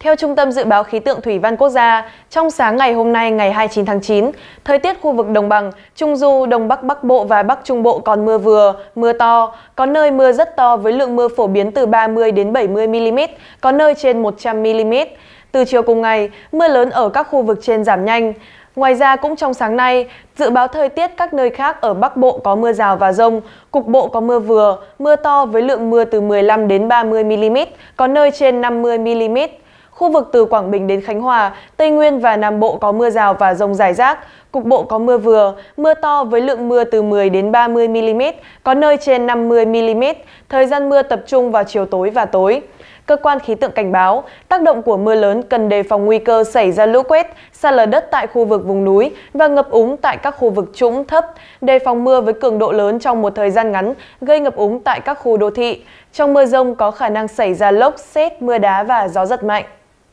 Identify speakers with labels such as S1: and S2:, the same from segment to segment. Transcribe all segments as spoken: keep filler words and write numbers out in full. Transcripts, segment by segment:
S1: Theo Trung tâm Dự báo Khí tượng Thủy văn Quốc gia, trong sáng ngày hôm nay ngày hai mươi chín tháng chín, thời tiết khu vực Đồng bằng, Trung du, Đông Bắc Bắc Bộ và Bắc Trung Bộ còn mưa vừa, mưa to, có nơi mưa rất to với lượng mưa phổ biến từ ba mươi đến bảy mươi mi-li-mét, có nơi trên một trăm mi-li-mét. Từ chiều cùng ngày, mưa lớn ở các khu vực trên giảm nhanh. Ngoài ra cũng trong sáng nay, dự báo thời tiết các nơi khác ở Bắc Bộ có mưa rào và dông, cục bộ có mưa vừa, mưa to với lượng mưa từ mười lăm đến ba mươi mi-li-mét, có nơi trên năm mươi mi-li-mét. Khu vực từ Quảng Bình đến Khánh Hòa, Tây Nguyên và Nam Bộ có mưa rào và dông rải rác, cục bộ có mưa vừa, mưa to với lượng mưa từ mười đến ba mươi mi-li-mét, có nơi trên năm mươi mi-li-mét, thời gian mưa tập trung vào chiều tối và tối. Cơ quan khí tượng cảnh báo, tác động của mưa lớn cần đề phòng nguy cơ xảy ra lũ quét, sạt lở đất tại khu vực vùng núi và ngập úng tại các khu vực trũng thấp, đề phòng mưa với cường độ lớn trong một thời gian ngắn gây ngập úng tại các khu đô thị. Trong mưa dông có khả năng xảy ra lốc, sét, mưa đá và gió giật mạnh.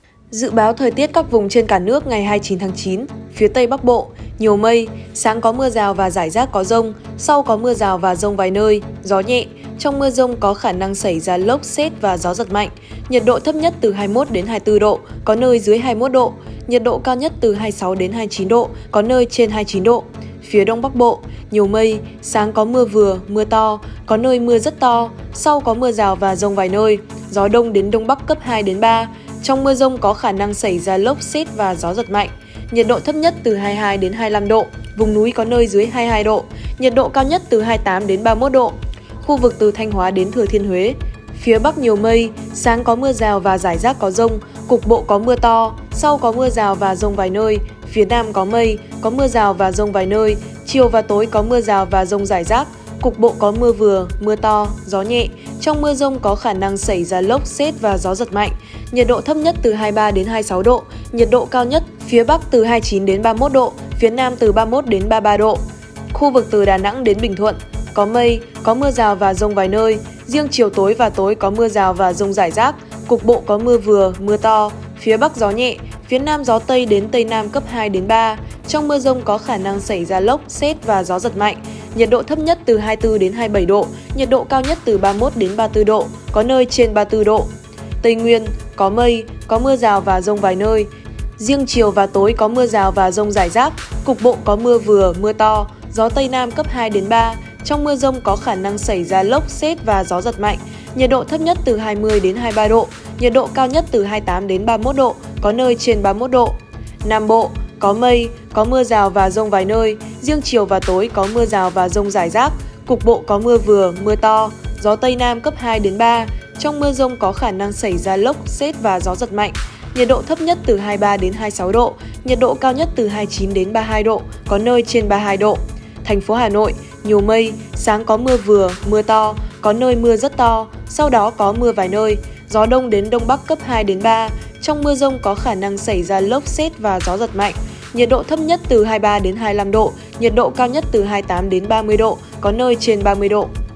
S1: Dự báo thời tiết các vùng trên cả nước ngày hai mươi chín tháng chín, phía Tây Bắc Bộ, nhiều mây, sáng có mưa rào và rải rác có dông, sau có mưa rào và dông vài nơi, gió nhẹ. Trong mưa dông có khả năng xảy ra lốc, sét và gió giật mạnh. Nhiệt độ thấp nhất từ hai mươi mốt đến hai mươi tư độ, có nơi dưới hai mươi mốt độ. Nhiệt độ cao nhất từ hai mươi sáu đến hai mươi chín độ, có nơi trên hai mươi chín độ. Phía Đông Bắc Bộ, nhiều mây, sáng có mưa vừa, mưa to, có nơi mưa rất to, sau có mưa rào và dông vài nơi, gió đông đến Đông Bắc cấp hai đến ba. Trong mưa dông có khả năng xảy ra lốc, sét và gió giật mạnh. Nhiệt độ thấp nhất từ hai mươi hai đến hai mươi lăm độ, vùng núi có nơi dưới hai mươi hai độ. Nhiệt độ cao nhất từ hai mươi tám đến ba mươi mốt độ. Khu vực từ Thanh Hóa đến Thừa Thiên Huế. Phía Bắc nhiều mây, sáng có mưa rào và rải rác có dông, cục bộ có mưa to, sau có mưa rào và dông vài nơi. Phía Nam có mây, có mưa rào và dông vài nơi, chiều và tối có mưa rào và dông rải rác. Cục bộ có mưa vừa, mưa to, gió nhẹ. Trong mưa dông có khả năng xảy ra lốc, sét và gió giật mạnh. Nhiệt độ thấp nhất từ hai mươi ba đến hai mươi sáu độ, nhiệt độ cao nhất phía Bắc từ hai mươi chín đến ba mươi mốt độ, phía Nam từ ba mươi mốt đến ba mươi ba độ. Khu vực từ Đà Nẵng đến Bình Thuận, có mây, có mưa rào và dông vài nơi, riêng chiều tối và tối có mưa rào và dông rải rác, cục bộ có mưa vừa, mưa to, phía Bắc gió nhẹ, phía Nam gió Tây đến Tây Nam cấp hai đến ba. Trong mưa dông có khả năng xảy ra lốc, sét và gió giật mạnh. Nhiệt độ thấp nhất từ hai mươi tư đến hai mươi bảy độ, nhiệt độ cao nhất từ ba mươi mốt đến ba mươi tư độ, có nơi trên ba mươi tư độ. Tây Nguyên, có mây, có mưa rào và dông vài nơi. Riêng chiều và tối có mưa rào và dông rải rác, cục bộ có mưa vừa, mưa to, gió Tây Nam cấp hai đến ba. Trong mưa dông có khả năng xảy ra lốc, sét và gió giật mạnh. Nhiệt độ thấp nhất từ hai mươi đến hai mươi ba độ, nhiệt độ cao nhất từ hai mươi tám đến ba mươi mốt độ, có nơi trên ba mươi mốt độ. Nam Bộ, có mây, có mưa rào và dông vài nơi, riêng chiều và tối có mưa rào và dông rải rác, cục bộ có mưa vừa, mưa to, gió Tây Nam cấp hai đến ba. Trong mưa dông có khả năng xảy ra lốc, sét và gió giật mạnh. Nhiệt độ thấp nhất từ hai mươi ba đến hai mươi sáu độ, nhiệt độ cao nhất từ hai mươi chín đến ba mươi hai độ, có nơi trên ba mươi hai độ. Thành phố Hà Nội, nhiều mây, sáng có mưa vừa, mưa to, có nơi mưa rất to, sau đó có mưa vài nơi, gió đông đến Đông Bắc cấp hai đến ba. Trong mưa dông có khả năng xảy ra lốc, sét và gió giật mạnh. Nhiệt độ thấp nhất từ hai mươi ba đến hai mươi lăm độ, nhiệt độ cao nhất từ hai mươi tám đến ba mươi độ, có nơi trên ba mươi độ.